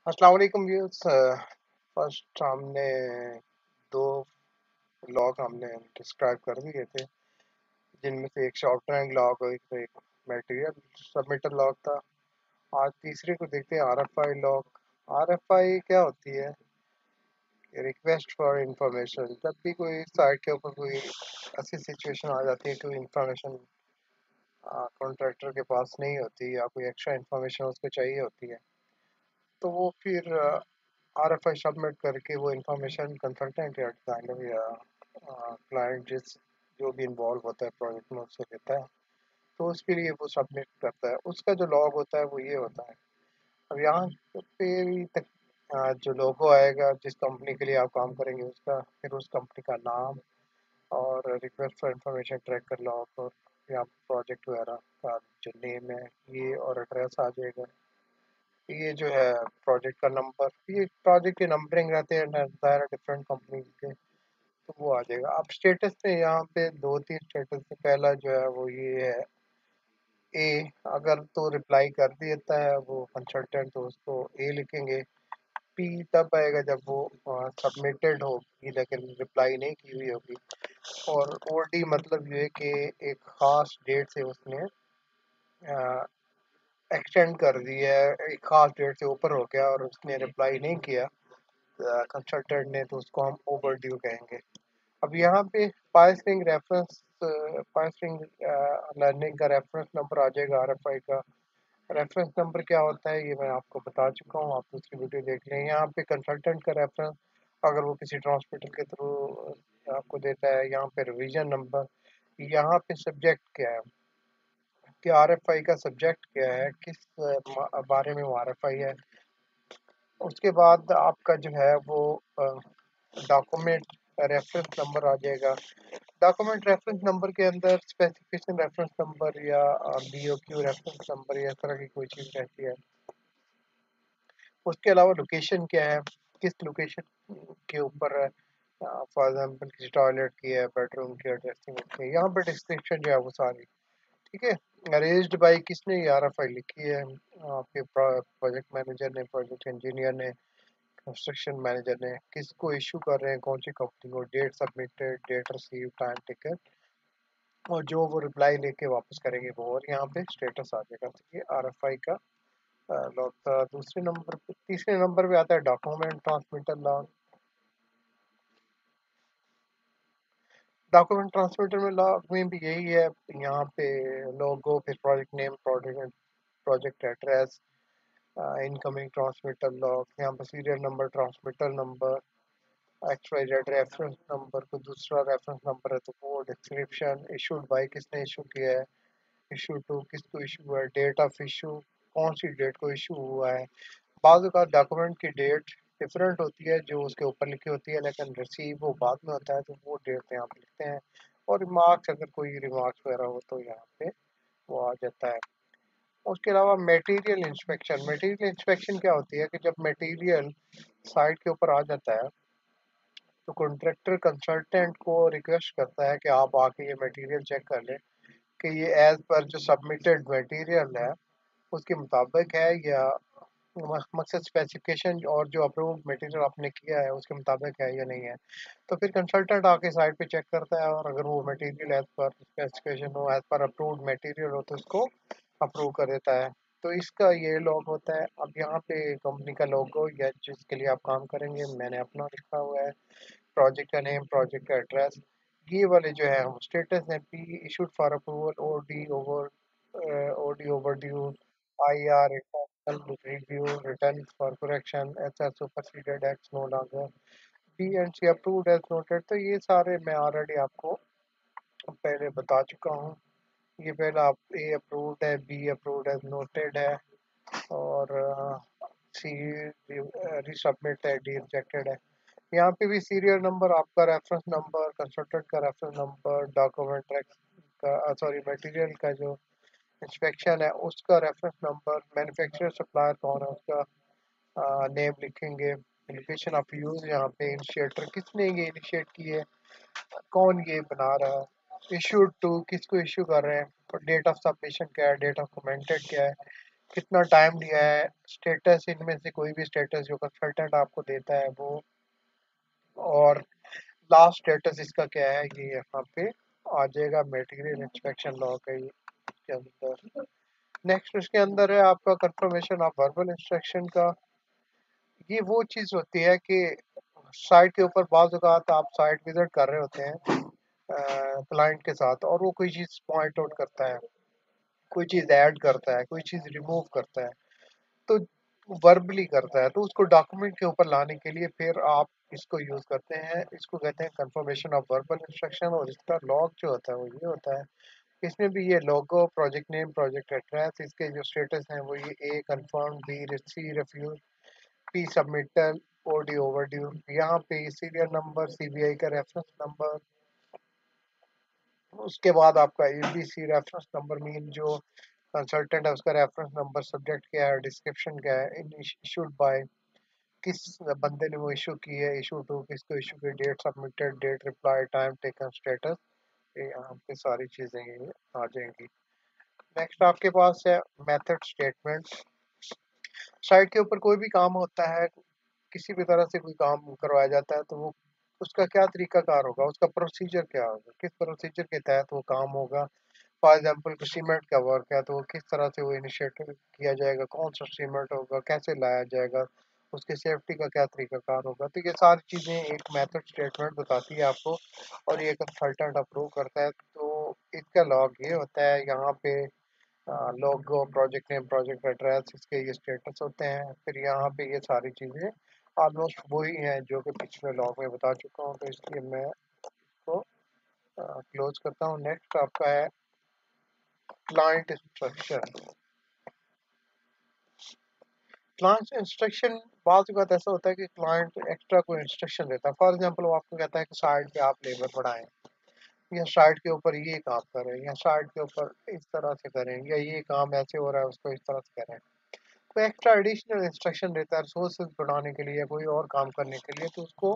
अस्सलाम वालेकुम viewers. First हमने दो लॉग हमने डिस्क्राइब कर दिए थे, जिनमें से एक शॉर्ट रैंक लॉग और एक मटेरियल सबमिटर लॉग था। आज तीसरे को देखते हैं, आरएफआई लॉग। आरएफआई क्या होती है? Request for information. जब भी कोई साइट के ऊपर कोई ऐसी सिचुएशन आ जाती है, कोई इंफॉर्मेशन कॉन्ट्रैक्टर के पास नहीं होती या कोई एक्स्ट्रा इंफॉर्मेशन उसको चाहिए होती है, तो वो फिर आरएफआई सबमिट करके वो इंफॉर्मेशन कंसल्टेंट या डिजाइनर या क्लाइंट जो भी इन्वॉल्व होता है प्रोजेक्ट में उससे लेता है, तो उसके लिए वो सबमिट करता है। उसका जो लॉग होता है वो ये होता है। अब यहाँ पे भी तक जो लोगो आएगा, जिस कंपनी के लिए आप काम करेंगे उसका, फिर उस कंपनी का नाम और रिक्वेस्ट फॉर इंफॉर्मेशन ट्रैक कर लॉग, और या प्रोजेक्ट वगैरह का जो नेम है ये, और एड्रेस आ जाएगा। ये जो है प्रोजेक्ट का नंबर, ये प्रोजेक्ट के नंबरिंग रहते हैं डिफरेंट कंपनी के, तो वो आ जाएगा। अब स्टेटस में यहाँ पे दो तीन स्टेटस है। पहला जो है वो ये है, ए। अगर तो रिप्लाई कर देता है वो कंसल्टेंट, तो उसको ए लिखेंगे। पी तब आएगा जब वो सबमिटेड होगी लेकिन रिप्लाई नहीं की हुई होगी। और ओ डी मतलब ये है कि एक खास डेट से उसने एक्सटेंड कर दी है, एक खास डेट से ऊपर हो गया और उसने रिप्लाई नहीं किया कंसल्टेंट ने, तो उसको हम ओवर ड्यू कहेंगे। अब यहाँ पे पाइसरिंग रेफरेंस, पाइसरिंग लर्निंग का रेफरेंस नंबर आ जाएगा। आरएफआई का रेफरेंस नंबर क्या होता है ये मैं आपको बता चुका हूँ, आप दूसरी वीडियो देख लें। यहाँ पे कंसल्टेंट का रेफरेंस अगर वो किसी ट्रांसमीटर के थ्रू आपको देता है। यहाँ पे रिवीजन नंबर। यहाँ पे सब्जेक्ट क्या है कि आरएफआई का सब्जेक्ट क्या है, किस बारे में वो आरएफआई है। उसके बाद आपका जो है वो डॉक्यूमेंट रेफरेंस नंबर आ जाएगा। डॉक्यूमेंट रेफरेंस नंबर के अंदर स्पेसिफिकेशन रेफरेंस नंबर या बीओक्यू रेफरेंस नंबर या इस तरह की कोई चीज़ रहती है। उसके अलावा लोकेशन क्या है, किस लोकेशन के ऊपर है। फॉर एग्जांपल किसी टॉयलेट की है, बेडरूम की है, ड्रेसिंग रूम की है। यहाँ पर डिस्क्रिप्शन जो है वो सारी ठीक है। अरेंज्ड बाई किसने, ये आरएफआई लिखी है आपके प्रोजेक्ट मैनेजर ने, प्रोजेक्ट इंजीनियर ने, कंस्ट्रक्शन मैनेजर ने। किसको इशू कर रहे हैं, कौन सी कंपनी को, date submitted, date receive, time taken, और जो वो रिप्लाई लेके वापस करेंगे वो, और यहाँ पे स्टेटस आ जाएगा। तो ये आरएफआई का लॉग था। दूसरे नंबर पे, तीसरे नंबर पे आता है document transmitter log. Document transmitter में लॉग में भी यही है। यहाँ पे लोगो, फिर project name, project address, incoming transmitter log. यहाँ पे serial number, transmitter number, XYZ reference number, को दूसरा रेफरेंस नंबर है तो वो, डिस्क्रिप्शन, इशूड बाई किसने इशू किया है, इशू टू किसको इशू हुआ है, डेट ऑफ इशू कौन सी डेट को इशू हुआ है। बाज़ का डॉक्यूमेंट की डेट डिफरेंट होती है जो उसके ऊपर लिखी होती है, लेकिन रिसीव वो बाद में होता है, तो वो डेट यहाँ पे लिखते हैं। और रिमार्क्स, अगर कोई रिमार्क्स वगैरह हो तो यहाँ पे वो आ जाता है। उसके अलावा मटेरियल इंस्पेक्शन। मटेरियल इंस्पेक्शन क्या होती है कि जब मटेरियल साइट के ऊपर आ जाता है, तो कॉन्ट्रैक्टर कंसल्टेंट को रिक्वेस्ट करता है कि आप आके ये मटेरियल चेक कर लें कि ये एज पर जो सबमिटेड मटेरियल है उसके मुताबिक है, या मकसद स्पेसिफिकेशन और जो अप्रूव्ड मटेरियल आपने किया है उसके मुताबिक है या नहीं है। तो फिर कंसल्टेंट आके साइट पे चेक करता है, और अगर वो मटेरियल एज पर स्पेसिफिकेशन हो, एज पर अप्रूव्ड मटेरियल हो, तो उसको अप्रूव कर देता है। तो इसका ये लॉग होता है। अब यहाँ पे कंपनी का लोगो या जिसके लिए आप काम करेंगे, मैंने अपना लिखा हुआ है, प्रोजेक्ट का नेम, प्रोजेक्ट का एड्रेस। ये वाले जो है हम स्टेटस है, P issued for approval, OD over due, I R internal review, return for correction, H R superseded, X no longer, B and C approved as noted. तो ये सारे मैं ऑलरेडी आपको पहले बता चुका हूँ। ये पहला ए अप्रूव्ड है, बी अप्रूव्ड एज नोटेड है, और सी रिसबमिट है, डी रिजेक्टेड है। यहाँ पे भी सीरियल नंबर, आपका रेफरेंस नंबर, कंसल्टेंट का रेफरेंस नंबर, डॉक्यूमेंट का सॉरी मटेरियल का जो इंस्पेक्शन है उसका रेफरेंस नंबर, मैन्युफैक्चरर सप्लायर कौन है उसका नेम लिखेंगे, लोकेशन ऑफ यूज, यहाँ पे इनिशिएटर किसने ये इनिशिएट की है, कौन ये बना रहा है, इशू टू किसको इशू कर रहे हैं, और डेट ऑफ सबमिशन क्या है, डेट ऑफ कमेंटेड क्या है, कितना टाइम लिया है, स्टेटस इनमें से कोई भी स्टेटस जो कंसल्टेंट आपको देता है वो, और लास्ट स्टेटस इसका क्या है ये यहाँ पे आ जाएगा मटेरियल इंस्पेक्शन लॉ का ये इसके अंदर। नेक्स्ट उसके अंदर है आपका कंफर्मेशन ऑफ वर्बल इंस्ट्रक्शन का। ये वो चीज होती है कि साइट के ऊपर बाज़ औक़ात आप साइट विजिट कर रहे होते हैं क्लाइंट के साथ, और वो कोई चीज़ पॉइंट आउट करता है, कोई चीज़ ऐड करता है, कोई चीज़ रिमूव करता है, तो वर्बली करता है, तो उसको डॉक्यूमेंट के ऊपर लाने के लिए फिर आप इसको यूज करते हैं, इसको कहते हैं कंफर्मेशन ऑफ वर्बल इंस्ट्रक्शन। और इसका लॉग जो होता है वो ये होता है, इसमें भी ये logo, project name, project address, इसके जो स्टेटस हैं वो ये A confirm, B receive refuse, P submittal, OD overdue. यहाँ पे सीरियल नंबर, सीबीआई का रेफरेंस नंबर, उसके बाद आपका एबीसी रेफरेंस नंबर मीन जो कंसल्टेंट है उसका रेफरेंस नंबर, सब्जेक्ट क्या है, डिस्क्रिप्शन क्या है, इशूड बाय, किस बंदे ने वो इशू की है, इशू टू किसको इशू की, date submitted, date reply, time taken, status, ये यहाँ पे सारी चीजें ये आ जाएंगी। नेक्स्ट आपके पास है मेथड स्टेटमेंट। साइट के ऊपर कोई भी काम होता है, किसी भी तरह से कोई काम करवाया जाता है, तो वो उसका क्या तरीकाकार होगा, उसका प्रोसीजर क्या होगा, किस प्रोसीजर के तहत वो काम होगा। फॉर एग्जाम्पल सीमेंट का वर्क है तो वो किस तरह से वो इनिशिएटिव किया जाएगा, कौन सा सीमेंट होगा, कैसे लाया जाएगा, उसकी सेफ्टी का क्या तरीकाकार होगा। तो ये सारी चीज़ें एक मेथड स्टेटमेंट बताती है आपको, और ये कंसल्टेंट अप्रूव करता है। तो इसका लॉग ये होता है यहाँ पे, logo, project name, project address, इसके ये स्टेटस होते हैं। फिर यहाँ पे ये सारी चीज़ें ऑलमोस्ट वही हैं जो कि पिछले लॉग में बता चुका हूँ, तो इसलिए मैं इसको क्लोज करता हूँ। नेक्स्ट आपका है क्लाइंट इंस्ट्रक्शन। क्लाइंट इंस्ट्रक्शन बात बात ऐसा होता है कि क्लाइंट एक्स्ट्रा कोई इंस्ट्रक्शन देता है। फॉर एग्जांपल वो आपको कहता है कि साइट पे आप लेबर बढ़ाएं, या साइट के ऊपर ये काम करें, या साइट के ऊपर इस तरह से करें, या ये काम ऐसे हो रहा है उसको इस तरह से करें। कोई एक्स्ट्रा एडिशनल इंस्ट्रक्शन देता है रिसोर्सेज बढ़ाने के लिए, कोई और काम करने के लिए, तो उसको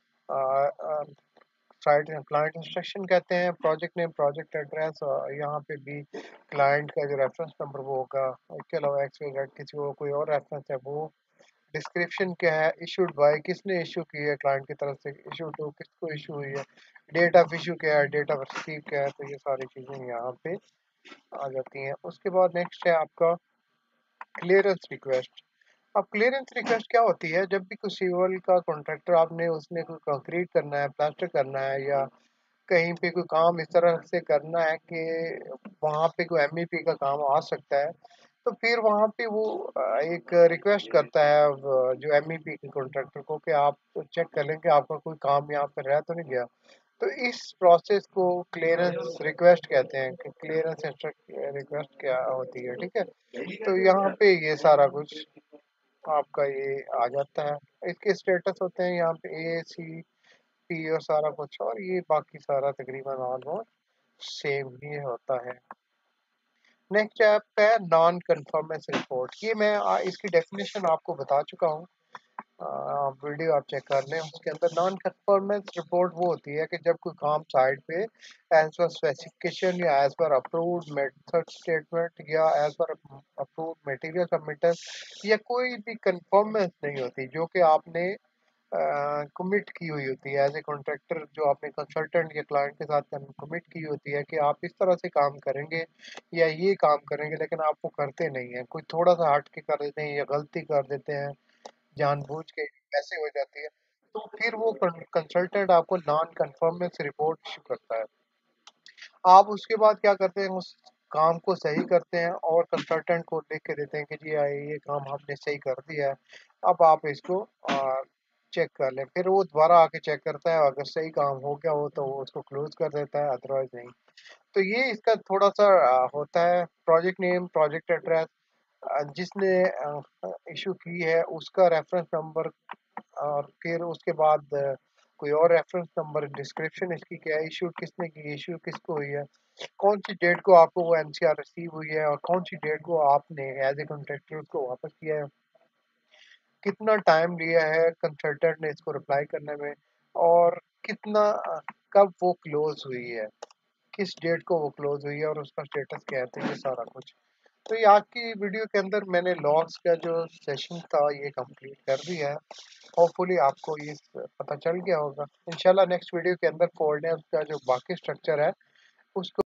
साइट क्लाइंट इंस्ट्रक्शन कहते हैं। प्रोजेक्ट नेम, प्रोजेक्ट एड्रेस, यहाँ पे भी क्लाइंट का जो रेफरेंस नंबर वो होगा। इसके अलावा एक्स वाई जेड किसी को कोई और रेफरेंस है वो। डिस्क्रिप्शन क्या है, इशूड बाय किसने इशू की है क्लाइंट की तरफ से, इशू टू किसको इशू हुई है, डेट ऑफ इशू क्या है, डेट ऑफ रिसीव क्या है। तो ये सारी चीज़ें यहाँ पे आ जाती हैं। उसके बाद नेक्स्ट है आपका क्लियरेंस रिक्वेस्ट। अब क्लियरेंस रिक्वेस्ट क्या होती है, जब भी कोई सिविल का कॉन्ट्रैक्टर आपने उसने कोई कंक्रीट करना है, प्लास्टर करना है, या कहीं पे कोई काम इस तरह से करना है कि वहाँ पे कोई एमईपी का काम आ सकता है, तो फिर वहाँ पे वो एक रिक्वेस्ट करता है जो एमईपी के कॉन्ट्रैक्टर को कि आप चेक कर लें कि आपका कोई काम यहाँ पे रह तो नहीं गया। तो इस प्रोसेस को क्लियरेंस रिक्वेस्ट कहते हैं कि क्लियरेंस रिक्वेस्ट क्या होती है, ठीक है। तो यहाँ पे ये सारा कुछ आपका ये आ जाता है। इसके स्टेटस होते हैं यहाँ पे ए सी पी और सारा कुछ, और ये बाकी सारा तकरीबन ऑलमोस्ट सेम ही होता है। नेक्स्ट ऐप है नॉन कन्फर्मेंस रिपोर्ट। ये मैं इसकी डेफिनेशन आपको बता चुका हूँ, वीडियो आप चेक कर लें। उसके अंदर नॉन कन्फर्मेंस रिपोर्ट वो होती है कि जब कोई काम साइट पे एज पर स्पेसिफिकेशन, या as per approved method statement, या as per approved material submitted, या कोई भी कन्फर्मेंस नहीं होती जो कि आपने कमिट की हुई होती है एज ए कॉन्ट्रैक्टर, जो आपने कंसल्टेंट या क्लाइंट के साथ कमिट की होती है कि आप इस तरह से काम करेंगे या ये काम करेंगे, लेकिन आप वो करते नहीं हैं, कोई थोड़ा सा हट के कर देते हैं या गलती कर देते हैं जानबूझ के, ऐसे हो जाती है। तो फिर वो कंसल्टेंट आपको नॉन कन्फर्मेंस रिपोर्ट इशू करता है। आप उसके बाद क्या करते हैं, उस काम को सही करते हैं और कंसल्टेंट को लिख के देते हैं कि जी ये काम हमने सही कर दिया है, अब आप इसको चेक कर लें। फिर वो दोबारा आके चेक करता है, अगर सही काम हो गया हो तो वो उसको क्लोज कर देता है, अदरवाइज नहीं। तो ये इसका थोड़ा सा होता है। प्रोजेक्ट नेम, प्रोजेक्ट एड्रेस, जिसने इशू की है उसका रेफरेंस नंबर, और फिर उसके बाद कोई और रेफरेंस नंबर, डिस्क्रिप्शन इसकी क्या है, इशू किसने की, इशू किसको हुई है, कौन सी डेट को आपको वो एनसीआर रिसीव हुई है, और कौन सी डेट को आपने एज ए कॉन्ट्रैक्टर उसको वापस किया है, कितना टाइम लिया है कंसल्टेंट ने इसको रिप्लाई करने में, और कितना कब वो क्लोज हुई है, किस डेट को वो क्लोज हुई है, और उसका स्टेटस क्या है। तो ये सारा कुछ तो ये आज की वीडियो के अंदर मैंने लॉग्स का जो सेशन था ये कंप्लीट कर दिया है। होपफुली आपको ये पता चल गया होगा। इंशाल्लाह नेक्स्ट वीडियो के अंदर फोल्डर्स का जो बाकी स्ट्रक्चर है उसको